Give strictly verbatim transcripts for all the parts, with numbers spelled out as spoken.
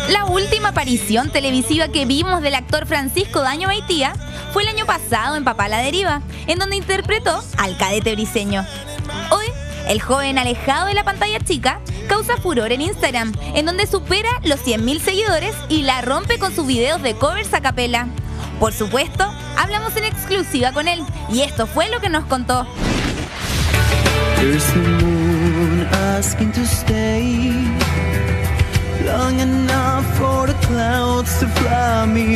La última aparición televisiva que vimos del actor Francisco Daño Beitia fue el año pasado en Papá a la Deriva, en donde interpretó al cadete briseño. Hoy, el joven alejado de la pantalla chica causa furor en Instagram, en donde supera los cien mil seguidores y la rompe con sus videos de covers a capela. Por supuesto, hablamos en exclusiva con él, y esto fue lo que nos contó. Long enough for the clouds to fly me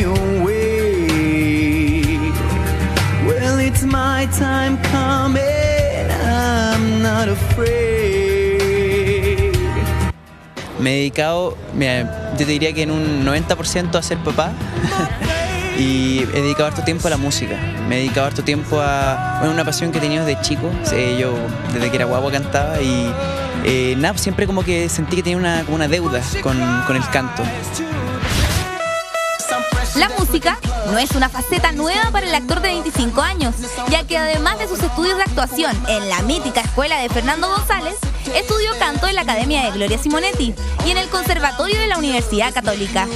away. Well, it's my time coming, I'm not afraid. Me he dedicado, mira, yo te diría que en un noventa por ciento a ser papá. Y he dedicado harto tiempo a la música. Me he dedicado harto tiempo a bueno, una pasión que he tenido desde chico. Eh, yo desde que era guagua cantaba y eh, nada, siempre como que sentí que tenía una, como una deuda con, con el canto. La música no es una faceta nueva para el actor de veinticinco años, ya que además de sus estudios de actuación en la mítica escuela de Fernando González, estudió canto en la Academia de Gloria Simonetti y en el Conservatorio de la Universidad Católica.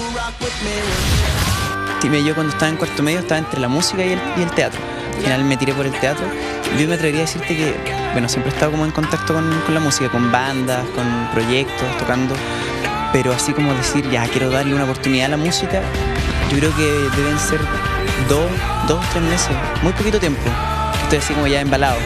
Yo cuando estaba en cuarto medio estaba entre la música y el, y el teatro. Al final me tiré por el teatro. Yo me atrevería a decirte que, bueno, siempre he estado como en contacto con, con la música, con bandas, con proyectos, tocando. Pero así como decir, ya quiero darle una oportunidad a la música, yo creo que deben ser dos, dos, tres meses, muy poquito tiempo. Estoy así como ya embalado.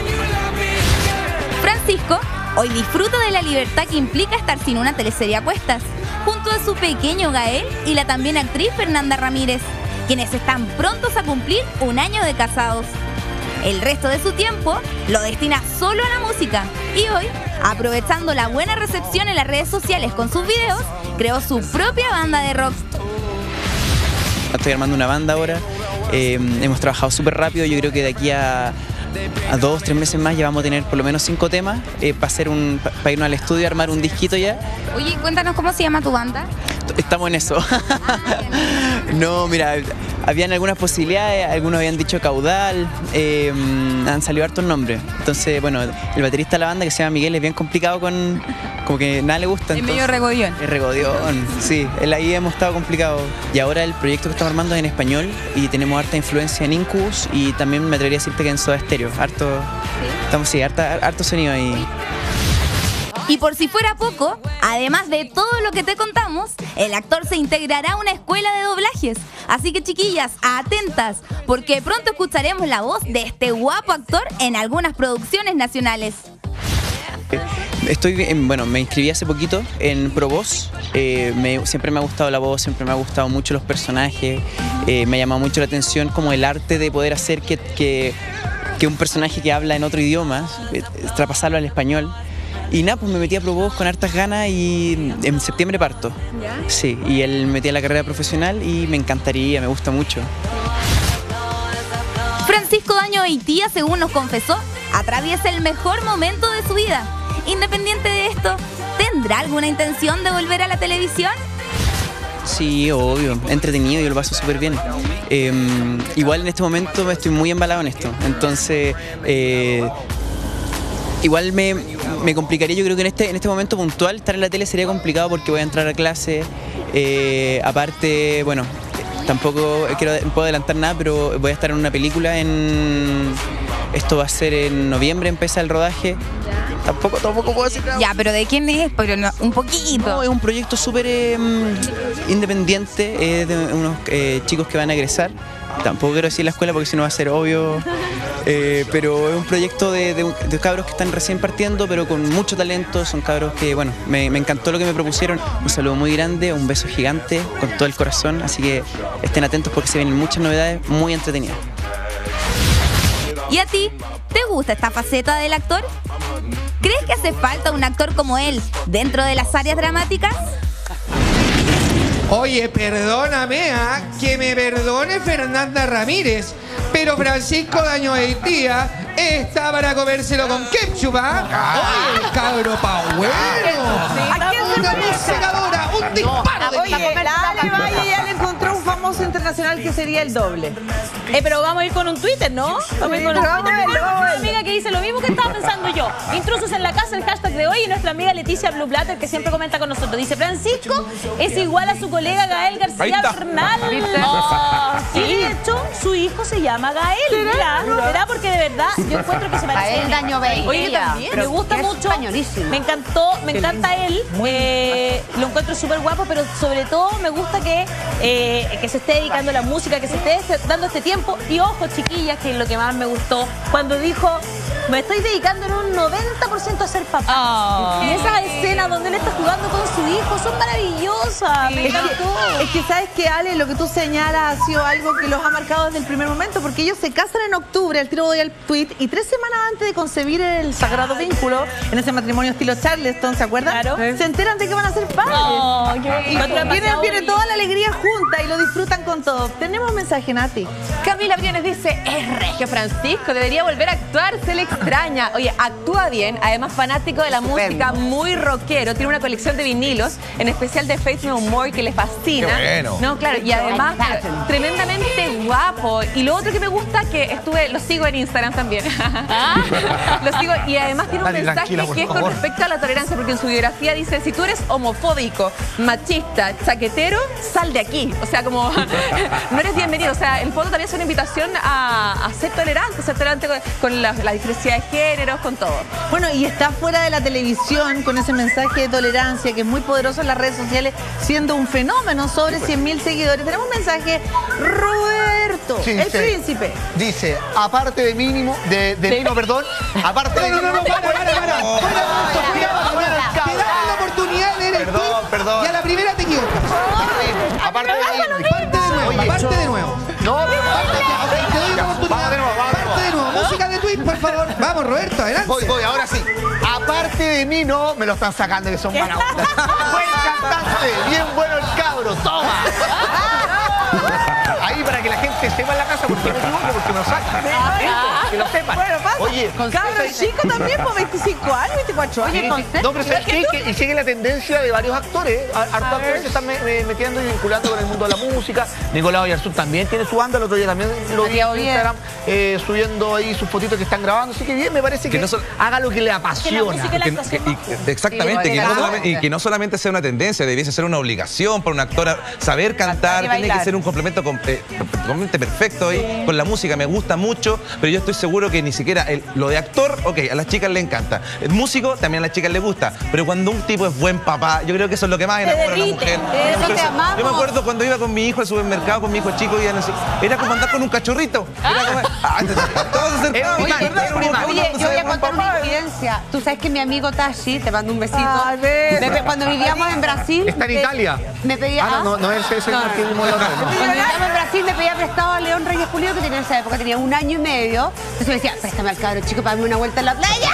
Francisco hoy disfruta de la libertad que implica estar sin una teleserie a cuestas, junto a su pequeño Gael y la también actriz Fernanda Ramírez, quienes están prontos a cumplir un año de casados. El resto de su tiempo lo destina solo a la música y hoy, aprovechando la buena recepción en las redes sociales con sus videos, creó su propia banda de rock. Estoy armando una banda ahora, eh, hemos trabajado súper rápido, yo creo que de aquí a, a dos, tres meses más ya vamos a tener por lo menos cinco temas eh, para hacer un, para irnos al estudio, armar un disquito ya. Oye, cuéntanos cómo se llama tu banda. Estamos en eso. No, mira, habían algunas posibilidades, algunos habían dicho Caudal, eh, han salido hartos nombres. Entonces, bueno, el baterista de la banda que se llama Miguel es bien complicado con, como que nada le gusta. Es entonces, medio regodión. Es regodión, sí, él ahí hemos estado complicado. Y ahora el proyecto que estamos armando es en español y tenemos harta influencia en Incubus y también me atrevería a decirte que en Soda Stereo, harto, ¿sí? Estamos, sí, harta, harto sonido ahí. Y por si fuera poco, además de todo lo que te contamos, el actor se integrará a una escuela de doblajes. Así que chiquillas, atentas, porque pronto escucharemos la voz de este guapo actor en algunas producciones nacionales. Estoy, en, bueno, me inscribí hace poquito en ProVoz, eh, me, siempre me ha gustado la voz, siempre me ha gustado mucho los personajes, eh, me ha llamado mucho la atención como el arte de poder hacer que, que, que un personaje que habla en otro idioma, eh, traspasarlo al español. Y nada, pues me metí a ProVoz con hartas ganas y en septiembre parto. ¿Ya? Sí, y él me metí a la carrera profesional y me encantaría, me gusta mucho. Francisco Daño Beitia, según nos confesó, atraviesa el mejor momento de su vida. Independiente de esto, ¿tendrá alguna intención de volver a la televisión? Sí, obvio, entretenido, yo lo paso súper bien. Eh, igual en este momento estoy muy embalado en esto, entonces... Eh, Igual me, me complicaría, yo creo que en este, en este momento puntual estar en la tele sería complicado porque voy a entrar a clase, eh, aparte, bueno, tampoco quiero, puedo adelantar nada, pero voy a estar en una película en... Esto va a ser en noviembre, empieza el rodaje. ¿Ya? Tampoco, tampoco puedo decir nada. Ya, pero ¿de quién es? Pero no, un poquito. No, es un proyecto súper eh, independiente, eh, de unos eh, chicos que van a egresar. Tampoco quiero decir la escuela porque si no va a ser obvio. Eh, pero es un proyecto de, de, de cabros que están recién partiendo, pero con mucho talento. Son cabros que, bueno, me, me encantó lo que me propusieron. Un saludo muy grande, un beso gigante con todo el corazón. Así que estén atentos porque se vienen muchas novedades muy entretenidas. ¿Y a ti? ¿Te gusta esta faceta del actor? ¿Crees que hace falta un actor como él dentro de las áreas dramáticas? Oye, perdóname, ¿eh? Que me perdone Fernanda Ramírez, pero Francisco Daño Beitia está para comérselo con ketchup, ¿eh? Oye, el cabro pa' bueno. Una secadora, un disparo de Oye, dale, vaya, ya le encontró un famoso. famoso internacional que sería el doble. Eh, pero vamos a ir con un Twitter, ¿no? Vamos a ir con un vamos a Twitter. verlo, vamos a Una verlo. amiga que dice lo mismo que estaba pensando yo. Intrusos en la casa, el hashtag de hoy, y nuestra amiga Leticia Blue Blatter, que siempre comenta con nosotros. Dice, Francisco es igual a su colega Gael Ahí García está. Bernal. Oh, y de hecho, su hijo se llama Gael. Mira, ¿verdad? Porque de verdad yo encuentro que se parece. Gael Daño Bey. Oye, Ella, también. pero Me gusta que es mucho. españolísimo. Me encantó, me encanta él. Eh, lo encuentro súper guapo, pero sobre todo me gusta que, eh, que se esté dedicando a la música, que se esté dando este tiempo. Y ojo, chiquillas, que es lo que más me gustó, cuando dijo, me estoy dedicando en un noventa por ciento a ser papá. Oh. Y esas escenas donde él está jugando con su hijo son maravillosas. Me Es que, encantó. es que sabes que, Ale, lo que tú señalas ha sido algo que los ha marcado desde el primer momento, porque ellos se casan en octubre, al tiro voy al tweet, y tres semanas antes de concebir el sagrado vínculo, en ese matrimonio estilo Charleston, ¿se acuerdan? Claro. Se enteran de que van a ser padres. Oh, qué Y bonito. viene, viene toda la alegría junta y lo disfrutan con todo. Tenemos mensaje, Nati. Camila Briones dice, es regio Francisco, debería volver a actuar, se le extraña. Oye, actúa bien, además fanático de la música, muy rockero, tiene una colección de vinilos, en especial de Faith No More, que le fascina. Qué bueno. No, claro, y además tremendamente guapo. Y lo otro que me gusta, que estuve, lo sigo en Instagram también. Lo sigo, y además tiene un Dale, mensaje tranquila, por que es con favor. respecto a la tolerancia, porque en su biografía dice, si tú eres homofóbico, machista, chaquetero, sal de aquí. O sea, como no eres bienvenido. O sea, el fondo también es una invitación a, a ser tolerante, ser tolerante con, con la, la diversidad de géneros, con todo. Bueno, y está fuera de la televisión con ese mensaje de tolerancia que es muy poderoso en las redes sociales, siendo un fenómeno, sobre cien mil seguidores. Tenemos un mensaje, Roberto, Sí, el dice- príncipe. Dice, aparte de mínimo, de, de Nino, perdón, aparte de No, no, no, mínimo. no, para, para, para. No, Fuera de no, esto, cuidado, no, cuidado. no, Te damos la oportunidad de leer el Perdón, tweet perdón. y a la primera te equivocas. Aparte de mínimo. Parte de nuevo, Oye, parte de nuevo. No, Parte, ok, te doy una Ya, oportunidad. vamos de nuevo, vamos de Parte de nuevo. Música de tweet, por favor. Vamos, Roberto, adelante. Voy, voy, ahora sí. Aparte de mí, no, me lo están sacando que son mala onda. Buen cantante, bien bueno el cabro, toma. Ahí para que la gente sepa en la casa, porque me equivoco, porque me lo sacan. Eso, que lo sepan. Bueno, pasa. Oye, Cabro chico también, por veinticinco años, veinticuatro años. Sí, no, pero ¿sabes qué? Que- Y sigue la tendencia de varios actores. ¿eh? Har- Hartos actores se están me- me- metiendo y vinculando con el mundo de la música. Nicolás Oyarzún también tiene su banda. El otro día también lo vi en Instagram eh, subiendo ahí sus fotitos que están grabando. Así que bien, me parece que, Que no sol- haga lo que le Que la apasiona. música y la Que- actuación que- no. y- exactamente, Sí, que no ¿verdad? solamente- y que no solamente sea una tendencia, debiese ser una obligación para una actora saber cantar, y tiene que bailar. ser un complemento com- eh, completamente perfecto ahí con la música, me gusta mucho, pero yo estoy seguro que ni siquiera el- lo de actor, ok, a las chicas le encanta, el músico también a las chicas le gusta, pero cuando un tipo es buen papá, yo creo que eso es lo que más enamora a una derrite. mujer. Eso Entonces, te amamos. yo me acuerdo cuando iba con mi hijo al supermercado, con mi hijo chico, y era como andar con un cachorrito. Era como, ah, todos se acercaban, Es un imán, ¿verdad? es un imán. Uno Oye, se yo voy a ve buen contar una papá. infidencia. Tú sabes que mi amigo Tashi, te mando un besito. Ay, beso. Me pe- cuando vivíamos en Brasil. Está en me- Italia. Me pedía. Ah, no, no, no es ese No, el no, que vimos la otra vez, no. Cuando vivíamos en Brasil me pedía prestado a León Reyes Julio, que tenía en esa época, tenía un año y medio. Entonces me decía, préstame al cabro chico para darme una vuelta en la playa.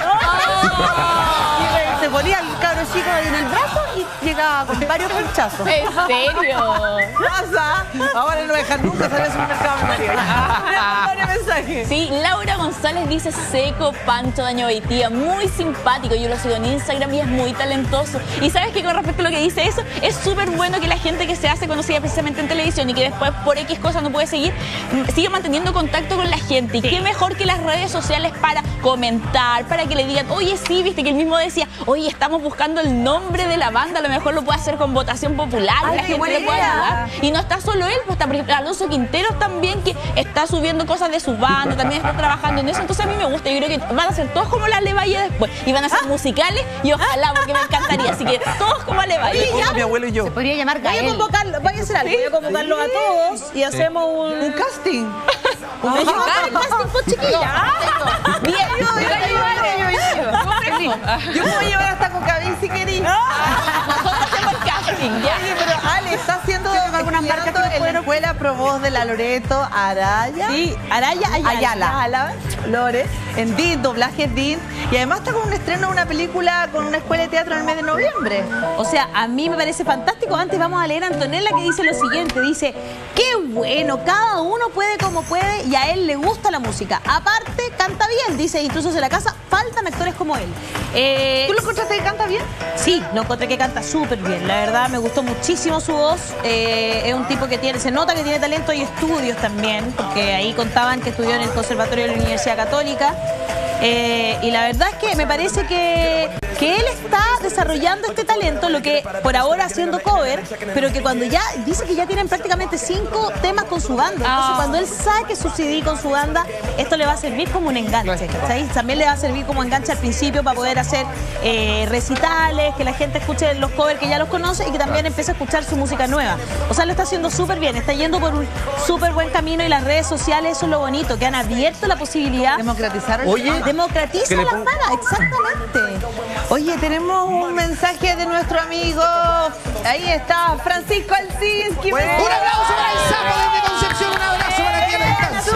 Y se ponía el cabro chico en el brazo y llegaba con varios pinchazos. ¿En serio? Pasa. Ahora no lo dejan nunca salir al supermercado, mi marido. Tenemos varios mensajes. Sí, Laura González dice seco Pancho Daño Beitía, muy simpático, yo lo sigo en Instagram y es muy talentoso. Y sabes que con respecto a lo que dice eso, es súper bueno que la gente que se hace conocida precisamente en televisión y que después por X cosas no puede seguir, mm, sigue manteniendo contacto con la gente. Y qué mejor que las redes sociales para comentar, para que le digan, oye, sí, viste que él mismo decía, oye, estamos buscando el nombre de la banda, a lo mejor lo puede hacer con votación popular, Ay, la qué gente buena le puede idea. ayudar. Y no está solo él, pues está por ejemplo, Alonso Quinteros también, que está subiendo cosas de su banda, también está trabajando en eso. Entonces a mí me gusta, yo creo que van a ser todos como la Ale Valle después. Y van a ser musicales y ojalá, porque me encantaría. Así que todos como Ale Valle. Como mi abuelo y yo. Se podría llamar Voy a Gael. convocarlo, voy a hacer algo, voy a convocarlos a todos y hacemos un... Un casting. un casting, pues, chiquilla. Bien, yo voy a Yo puedo llevar hasta Cocaví si querís. Nosotros hacemos el casting, ya. Oye, pero Ale está haciendo algunas marcas que en la escuela Pro Voz de la Loreto Araya. Sí, Araya Ayala. Ayala. Ayala, Lore, en D I N, doblaje D I N. Y además está con un estreno de una película con una escuela de teatro en el mes de noviembre. O sea, a mí me parece fantástico. Antes vamos a leer a Antonella, que dice lo siguiente. Dice, qué bueno, cada uno puede como puede y a él le gusta la música. Aparte, canta bien, dice, incluso se la casa, faltan actores como él. Eh, ¿Tú lo encontraste que canta bien? Sí, lo encontré que canta súper bien. La verdad, me gustó muchísimo su voz. Eh, es un tipo que tiene, se nota que tiene talento y estudios también, porque ahí contaban que estudió en el Conservatorio de la Universidad Católica. Eh, y la verdad es que me parece que, que él está desarrollando este talento, lo que por ahora haciendo cover, pero que cuando ya, dice que ya tienen prácticamente cinco temas con su banda. Entonces, Ah. cuando él saque su C D con su banda, esto le va a servir como un enganche, ¿sabes? También le va a servir como enganche al principio para poder hacer eh, recitales, que la gente escuche los covers que ya los conoce y que también empiece a escuchar su música nueva. O sea, lo está haciendo súper bien, está yendo por un súper buen camino y las redes sociales, eso es lo bonito, que han abierto la posibilidad. Democratizaron. Oye, Democratiza Que le la pon- fama, exactamente. Oye, tenemos un mensaje de nuestro amigo. Ahí está, Francisco Alcinski. Bueno, Un aplauso para el sapo desde Concepción, un abrazo para ti a la distancia.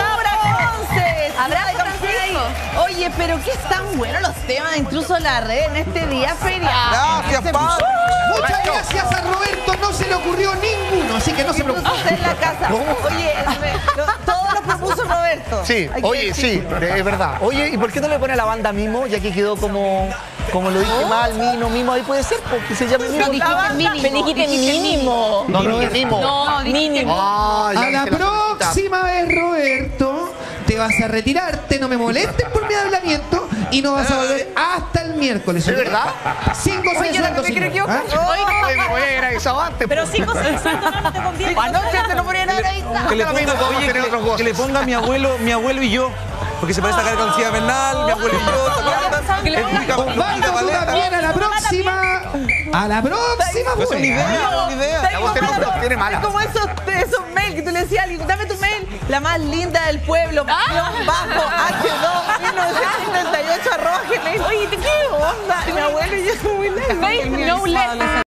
Abrazo, Francisco. Oye, pero qué tan buenos los temas, incluso la red en este día feriado. Gracias, Pablo. Muchas gracias a Roberto, no se le ocurrió ninguno, así que no se preocupe. Usted en la casa. Oye, lo- todo lo propuso Roberto. Sí, Hay que oye, decir. sí, es verdad. Oye, ¿y por qué no le pone a la banda Mimo? Ya que quedó como, como lo dije mal, Mino, Mimo, ahí puede ser, porque se llama Mimo. Dijiste mínimo. Pero dijiste mínimo. No, no, Mimo. No, mínimo. Ah, ya A la hice la solita. próxima vez, Roberto, te vas a retirarte, no me molestes por mi hablamiento y no vas a volver hasta el miércoles. ¿Es verdad? Cinco, Oye, seis yo sueldos, también creo señor. que ¿Ah? Oye, me voy a ir avisado antes. Pero po. cinco segundos no te conviene. Anoche te lo ponían ahora ahí. Que le Lo mismo, ponga, podemos oye, tener que, otros le- goces. que le ponga mi abuelo, mi abuelo y yo. Porque se parece a Carga Concilla Bernal, mi abuelo y yo. ¿te acuerdas? Que le Es ponga- Lupita- Lupita Osvaldo, tú Valera. también a la próxima. A la próxima, No es una pues. idea, no es una idea. La voz de los dos tiene mala. Es como esos, esos mails que tú le decías a alguien, dame tu mail, la más linda del pueblo, Ah. guión bajo, H dos, mil novecientos setenta y ocho, arroba gmail. Oye, ¿te qué onda? Mi abuelo y yo muy lejos. Faith no less.